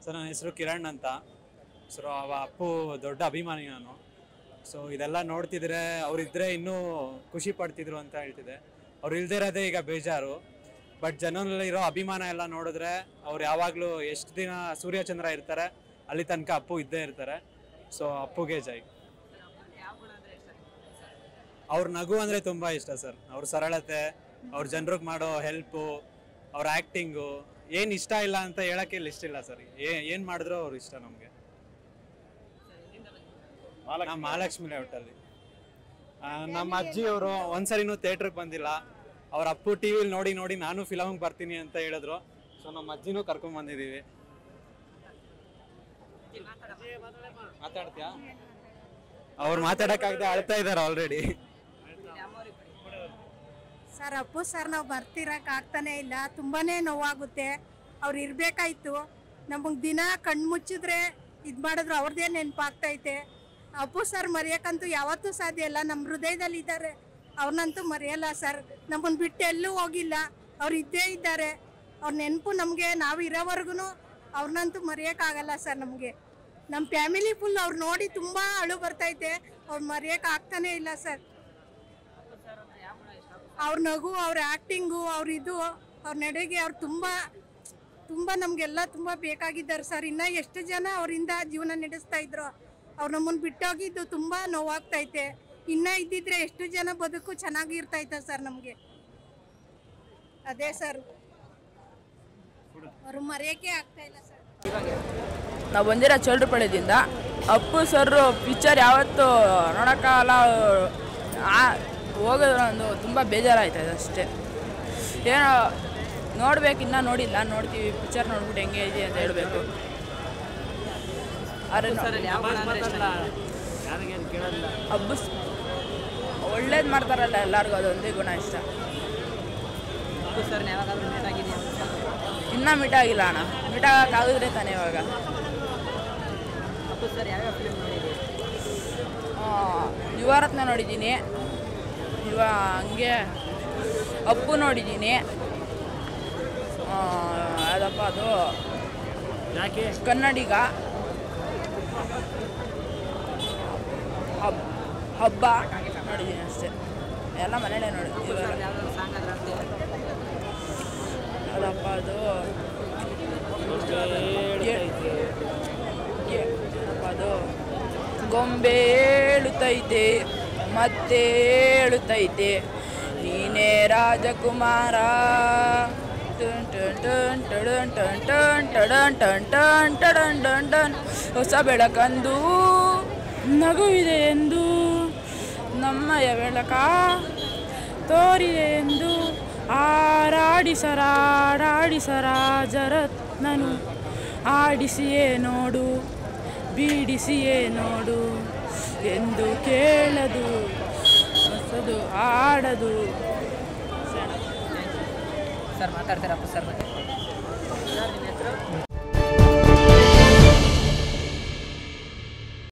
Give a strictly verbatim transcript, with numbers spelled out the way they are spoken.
Sir ನನ್ನ ಹೆಸರು ಕಿರಣ್ ಅಂತ. ಸರ್ ಅವ ಅಪ್ಪು ದೊಡ್ಡ ಅಭಿಮಾನಿ ನಾನು. ಸೊ ಇದೆಲ್ಲ ನೋಡ್ತಿದ್ರೆ ಅವರಿದ್ದರೆ ಇನ್ನೂ ಖುಷಿ ಪಡ್ತಿದ್ರು ಅಂತ ಹೇಳ್ತಿದ್ದೆ. ಅವ್ರು ಇಲ್ದೇ ಇರೋದೇ ಈಗ ಬೇಜಾರು. ಬಟ್ ಜನರಲ್ಲಿರೋ ಅಭಿಮಾನ ಎಲ್ಲ ನೋಡಿದ್ರೆ ಅವ್ರು ಯಾವಾಗಲೂ ಎಷ್ಟು ದಿನ ಸೂರ್ಯಚಂದ್ರ ಇರ್ತಾರೆ ಅಲ್ಲಿ ತನಕ ಅಪ್ಪು ಇದ್ದೇ ಇರ್ತಾರೆ. ಸೊ ಅಪ್ಪುಗೆ ಜೈ. ಅವ್ರ ನಗು ಅಂದರೆ ತುಂಬ ಇಷ್ಟ ಸರ್. ಅವ್ರ ಸರಳತೆ, ಅವ್ರ ಜನರಿಗೆ ಮಾಡೋ ಹೆಲ್ಪು, ಅವ್ರ ಆ್ಯಕ್ಟಿಂಗು ಏನು ಇಷ್ಟ ಇಲ್ಲ ಅಂತ ಹೇಳೋಕ್ಕೆ ಇಲ್ಲಿ ಇಷ್ಟ ಇಲ್ಲ ಸರ್. ಏನು ಮಾಡಿದ್ರು ಅವ್ರು ಇಷ್ಟ ನಮಗೆ. ನಮ್ಮ ಮಹಾಲಕ್ಷ್ಮಿ ಲೇಔಟಲ್ಲಿ ನಮ್ಮ ಅಜ್ಜಿಯವರು ಒಂದ್ಸರಿನೂ ಥಿಯೇಟ್ರಿಗೆ ಬಂದಿಲ್ಲ. ಅವ್ರ ಅಪ್ಪು ಟಿ ವಿಲಿ ನೋಡಿ ನೋಡಿ ನಾನು ಫಿಲಮ್ಗೆ ಬರ್ತೀನಿ ಅಂತ ಹೇಳಿದ್ರು. ಸೊ ನಮ್ಮ ಅಜ್ಜಿನೂ ಕರ್ಕೊಂಡ್ ಬಂದಿದ್ದೀವಿ. ಮಾತಾಡ್ತೀಯಾ? ಅವ್ರು ಮಾತಾಡೋಕ್ಕಾಗದೆ ಅಳ್ತಾ ಇದ್ದಾರೆ ಆಲ್ರೆಡಿ. ಸರ್ ಅಪ್ಪು ಸರ್ ನಾವು ಬರ್ತಿರಕ್ಕೆ ಆಗ್ತಾನೆ ಇಲ್ಲ, ತುಂಬಾನೇ ನೋವಾಗುತ್ತೆ. ಅವ್ರು ಇರಬೇಕಾಯ್ತು. ನಮಗೆ ದಿನ ಕಣ್ಣು ಮುಚ್ಚಿದ್ರೆ ಇದು ಮಾಡಿದ್ರು ಅವ್ರದ್ದೇ ನೆನಪಾಗ್ತೈತೆ. ಅಪ್ಪು ಸರ್ ಮರೆಯೋಕ್ಕಂತೂ ಯಾವತ್ತೂ ಸಾಧ್ಯ ಇಲ್ಲ. ನಮ್ಮ ಹೃದಯದಲ್ಲಿ ಇದ್ದಾರೆ, ಅವ್ರನ್ನಂತೂ ಮರೆಯಲ್ಲ ಸರ್. ನಮ್ಮನ್ನು ಬಿಟ್ಟು ಎಲ್ಲೂ ಹೋಗಿಲ್ಲ, ಅವ್ರು ಇದ್ದೇ ಇದ್ದಾರೆ. ಅವ್ರ ನೆನಪು ನಮಗೆ ನಾವು ಇರೋವರೆಗೂ ಅವ್ರನ್ನಂತೂ ಮರೆಯೋಕ್ಕಾಗಲ್ಲ ಸರ್. ನಮಗೆ ನಮ್ಮ ಫ್ಯಾಮಿಲಿ ಫುಲ್ ಅವ್ರು ನೋಡಿ ತುಂಬ ಅಳು ಬರ್ತೈತೆ. ಅವ್ರು ಮರೆಯೋಕೆ ಆಗ್ತಾನೆ ಇಲ್ಲ ಸರ್. ಅವ್ರ ನಗು, ಅವ್ರ ಆ್ಯಕ್ಟಿಂಗು, ಅವ್ರ ಇದು, ಅವ್ರ ನಡೆಗೆ ಅವ್ರು ತುಂಬ ತುಂಬ ನಮಗೆಲ್ಲ ತುಂಬ ಬೇಕಾಗಿದ್ದಾರೆ ಸರ್. ಇನ್ನು ಎಷ್ಟು ಜನ ಅವರಿಂದ ಜೀವನ ನಡೆಸ್ತಾ ಇದ್ರು. ಅವ್ರು ನಮ್ಮನ್ನು ಬಿಟ್ಟೋಗಿದ್ದು ತುಂಬ ನೋವಾಗ್ತೈತೆ. ಇನ್ನೂ ಇದ್ದಿದ್ರೆ ಎಷ್ಟು ಜನ ಬದುಕು ಚೆನ್ನಾಗಿರ್ತೈತೆ ಸರ್ ನಮಗೆ. ಅದೇ ಸರ್, ಅವರು ಮರೆಯೋಕ್ಕೆ ಆಗ್ತಾ ಇಲ್ಲ ಸರ್. ನಾವು ಬಂದಿರೋ ಚೌಲ್ಟ್ರಪಾಳ್ಯದಿಂದ. ಅಪ್ಪು ಸರ್ ಪಿಕ್ಚರ್ ಯಾವತ್ತೂ ನೋಡೋಕ್ಕಾಗಲ್ಲ. ಹೋಗೋದು ಒಂದು ತುಂಬ ಬೇಜಾರಾಯ್ತದೆ ಅಷ್ಟೇ. ಏನೋ ನೋಡ್ಬೇಕು, ಇನ್ನೂ ನೋಡಿಲ್ಲ, ನೋಡ್ತೀವಿ. ಪಿಕ್ಚರ್ ನೋಡ್ಬಿಟ್ಟು ಹೆಂಗೆ ಇದೆ ಅಂತ ಹೇಳಬೇಕು. ಹಬ್ಬ ಒಳ್ಳೇದು ಮಾಡ್ತಾರಲ್ಲ ಎಲ್ಲರಿಗೂ, ಅದೊಂದೇ ಗುಣ ಇಷ್ಟ. ಇನ್ನೂ ಮೀಟ್ ಆಗಿಲ್ಲ ಅಣ್ಣ, ಮೀಟ್ ಆಗೋಕ್ಕಾಗಿದ್ರೆ ತಾನೇ ಇವಾಗ. ಯುವರತ್ನ ನೋಡಿದ್ದೀನಿ, ಇವ ಹಂಗೆ ಅಪ್ಪು ನೋಡಿದ್ದೀನಿ. ಅದಪ್ಪ ಅದು ಕನ್ನಡಿಗ, ಹಬ್ ಹಬ್ಬ ನೋಡಿದ್ದೀನಿ ಅಷ್ಟೇ. ಎಲ್ಲ ಮನೇಲೇ ನೋಡಿದ್ದೀನಿ. ಅದಪ್ಪ ಅದು ಏನಪ್ಪ ಅದು ಗೊಂಬೆ ಹೇಳುತ್ತೈತೆ ಮತ್ತೆ ಹೇಳುತ್ತೈತೆ ನೀನೇ ರಾಜಕುಮಾರ. ಟನ್ ಟನ್ ಟನ್ ಟಡನ್ ಟನ್ ಟನ್ ಟಡನ್ ಟನ್ ಟನ್ ಟಡನ್ ಟನ್ ಟನ್. ಹೊಸ ಬೆಳಕಂದು ನಗುವಿದೆ ಎಂದು ನಮ್ಮಯ ಬೆಳಕ ತೋರಿದೆ ಎಂದು ಆರಾಡಿಸರಾಡಾಡಿಸರಾಜರತ್ನನು ಆಡಿಸಿಯೇ ನೋಡು ಬೀಡಿಸಿಯೇ ನೋಡು ಎಂದು ಕೇಳದು ಹೊಸದು ಆಡದು. ಸರ್ ಮಾತಾಡ್ತಾರಪ್ಪ ಸರ್ ಬಗ್ಗೆ.